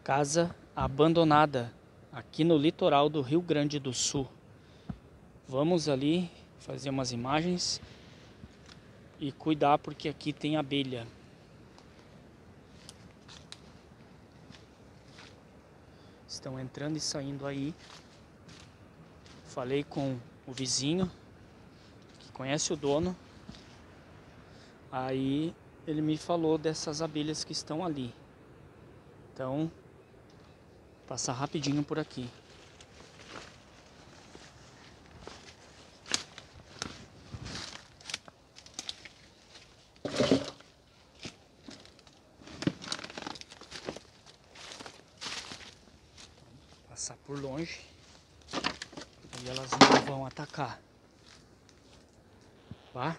Casa abandonada aqui no litoral do Rio Grande do Sul. Vamos ali fazer umas imagens e cuidar porque aqui tem abelha. Estão entrando e saindo aí. Falei com o vizinho que conhece o dono. Aí ele me falou dessas abelhas que estão ali. Então, passar rapidinho por aqui. Passar por longe e elas não vão atacar. Tá?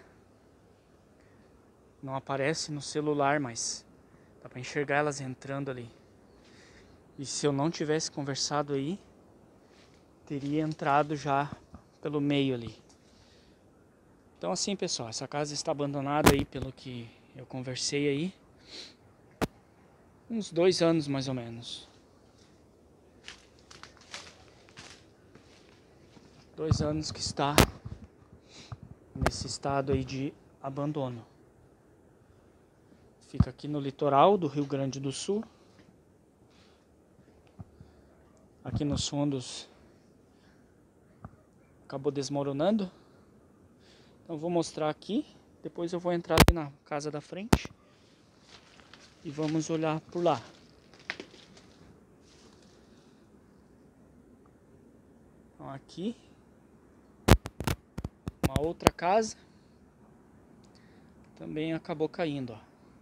Não aparece no celular, mas dá pra enxergar elas entrando ali. E se eu não tivesse conversado aí, teria entrado já pelo meio ali. Então assim, pessoal, essa casa está abandonada aí pelo que eu conversei aí. Uns 2 anos mais ou menos. 2 anos que está nesse estado aí de abandono. Fica aqui no litoral do Rio Grande do Sul. Aqui nos fundos acabou desmoronando. Então vou mostrar aqui. Depois eu vou entrar ali na casa da frente e vamos olhar por lá. Então aqui uma outra casa também acabou caindo, ó.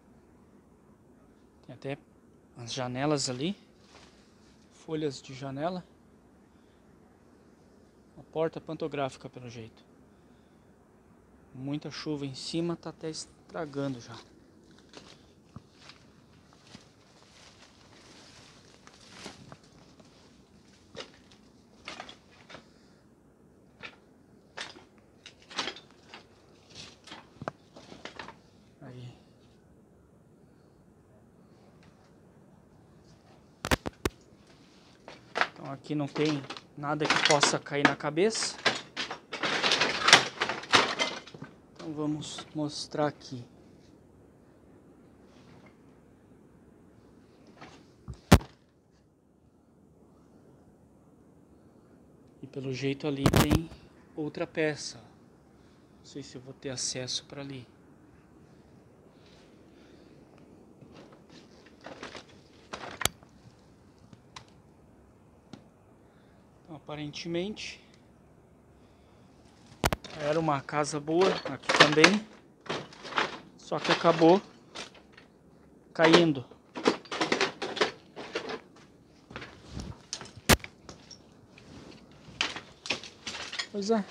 Tem até as janelas ali, folhas de janela, uma porta pantográfica pelo jeito. Muita chuva em cima, tá até estragando já. Aí. Então aqui não tem nada que possa cair na cabeça. Então vamos mostrar aqui. E pelo jeito ali tem outra peça. Não sei se eu vou ter acesso para ali. Então, aparentemente era uma casa boa aqui também, só que acabou caindo. Pois é,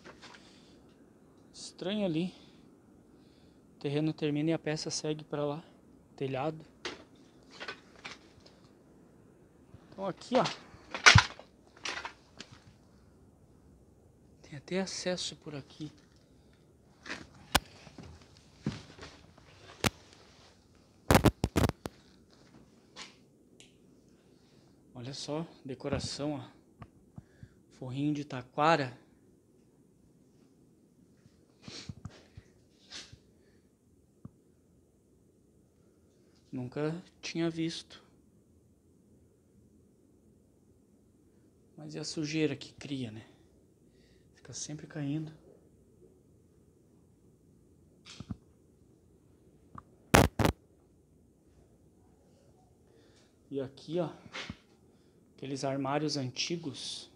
estranho ali. O terreno termina e a peça segue para lá, telhado. Então aqui, ó, tem até acesso por aqui. Olha só, decoração, ó. Forrinho de taquara. Nunca tinha visto. Mas é a sujeira que cria, né? Fica sempre caindo. E aqui, ó, aqueles armários antigos.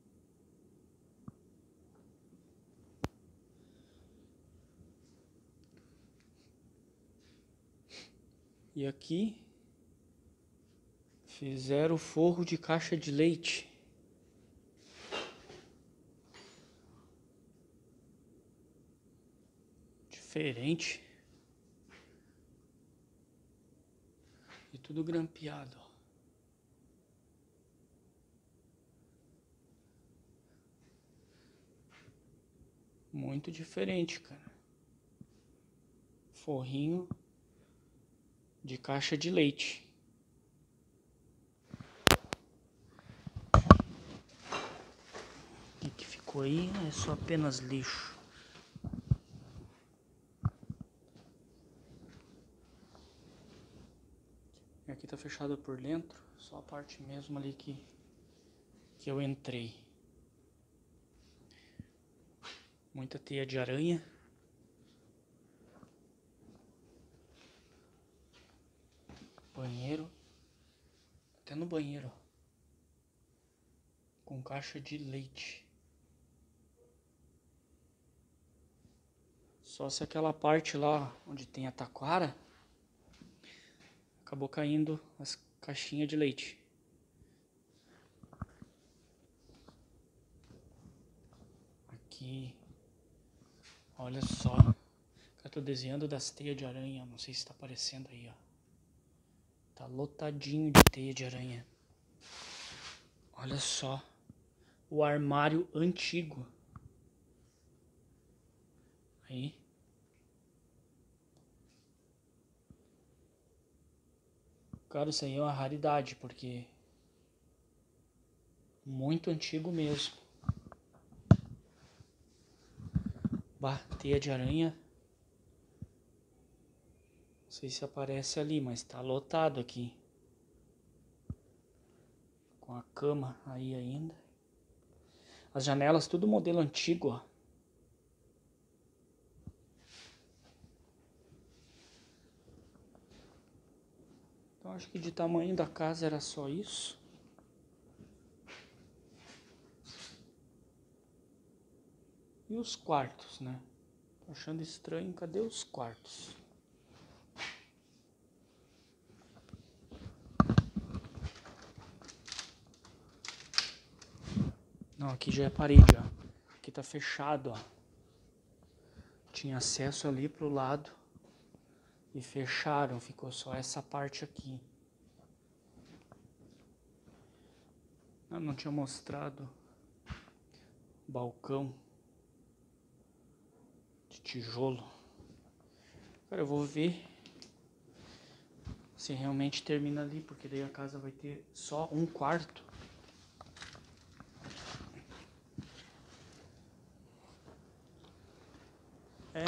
E aqui fizeram forro de caixa de leite. Diferente. E tudo grampeado, ó. Muito diferente, cara. Forrinho de caixa de leite. seco aí, é só apenas lixo. E aqui tá fechado por dentro, só a parte mesmo ali que eu entrei. Muita teia de aranha. Banheiro. Até no banheiro, ó. Com caixa de leite. Só se aquela parte lá onde tem a taquara acabou caindo as caixinhas de leite. Aqui, olha só. Eu tô desenhando das teias de aranha. Não sei se tá aparecendo aí, ó. Tá lotadinho de teia de aranha. Olha só. O armário antigo. Aí. Cara, isso aí é uma raridade, porque muito antigo mesmo. Bah, teia de aranha. Não sei se aparece ali, mas tá lotado aqui. Com a cama aí ainda. As janelas tudo modelo antigo, ó. Então acho que de tamanho da casa era só isso. E os quartos, né? Tô achando estranho, cadê os quartos? Não, aqui já é parede, ó. Aqui tá fechado, ó. Tinha acesso ali pro lado e fecharam, ficou só essa parte aqui. Eu não tinha mostrado o balcão de tijolo. Cara, eu vou ver se realmente termina ali, porque daí a casa vai ter só um quarto. É.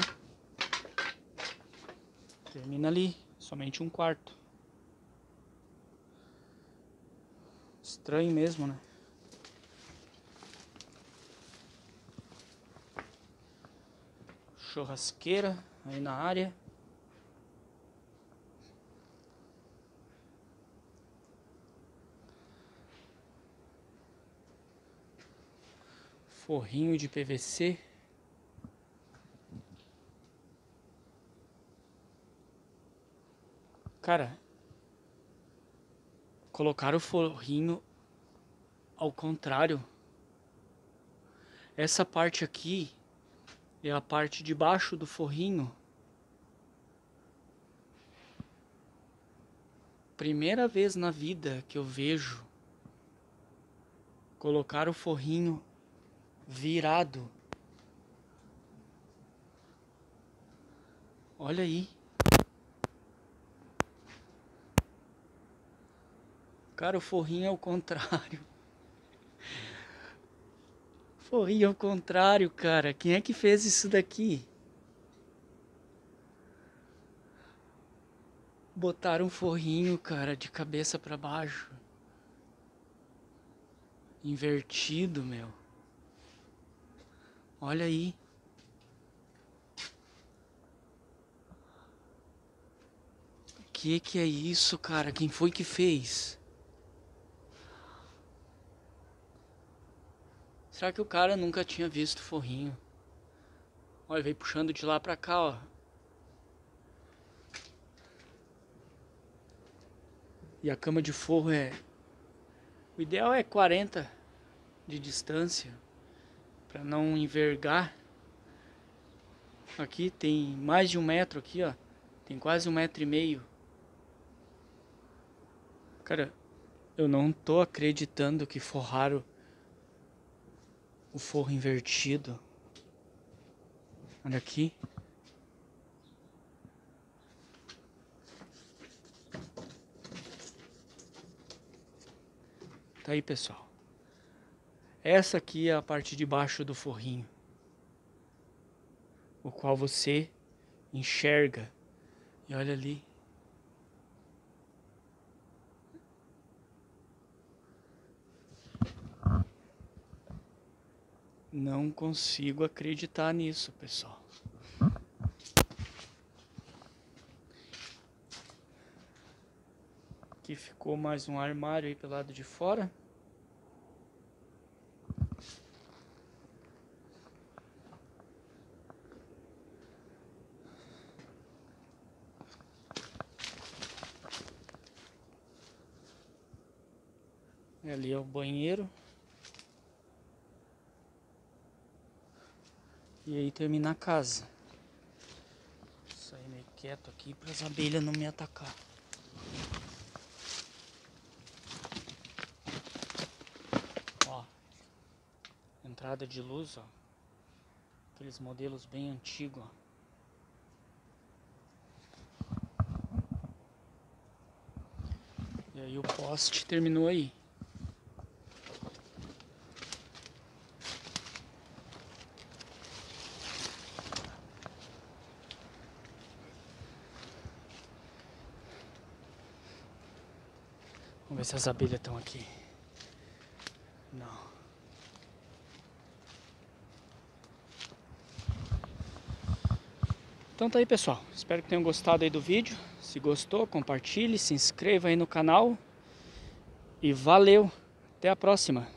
Termina ali, somente um quarto. Estranho mesmo, né? Churrasqueira aí na área. Forrinho de PVC. Cara, colocaram o forrinho ao contrário. Essa parte aqui é a parte de baixo do forrinho. Primeira vez na vida que eu vejo colocar o forrinho virado. Olha aí. Cara, o forrinho é o contrário. Forrinho ao contrário, cara. Quem é que fez isso daqui? Botaram um forrinho, cara, de cabeça pra baixo. Invertido, meu. Olha aí. Que é isso, cara? Quem foi que fez? Será que o cara nunca tinha visto forrinho? Olha, veio puxando de lá pra cá, ó. E a cama de forro é... O ideal é 40 de distância, pra não envergar. Aqui tem mais de 1 metro aqui, ó. Tem quase 1,5 m. Cara, eu não tô acreditando que forraram o forro invertido. Olha aqui. Tá aí, pessoal. Essa aqui é a parte de baixo do forrinho, o qual você enxerga. E olha ali. Não consigo acreditar nisso, pessoal. Aqui ficou mais um armário aí pelo lado de fora. E ali é o banheiro. E aí termina a casa. Vou sair meio quieto aqui para as abelhas não me atacar. Ó, entrada de luz, ó. Aqueles modelos bem antigos, ó. E aí o poste terminou aí. Vamos ver se as abelhas estão aqui. Não. Então tá aí, pessoal. Espero que tenham gostado aí do vídeo. Se gostou, compartilhe, se inscreva aí no canal. E valeu! Até a próxima!